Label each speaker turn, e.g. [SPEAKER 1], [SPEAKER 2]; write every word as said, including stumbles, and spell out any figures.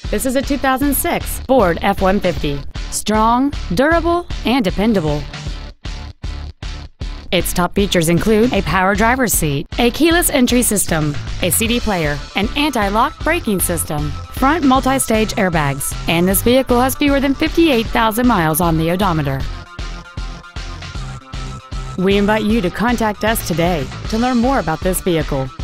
[SPEAKER 1] This is a two thousand six Ford F one fifty. Strong, durable, and dependable. Its top features include a power driver's seat, a keyless entry system, a C D player, an anti-lock braking system, front multi-stage airbags, and this vehicle has fewer than fifty-eight thousand miles on the odometer. We invite you to contact us today to learn more about this vehicle.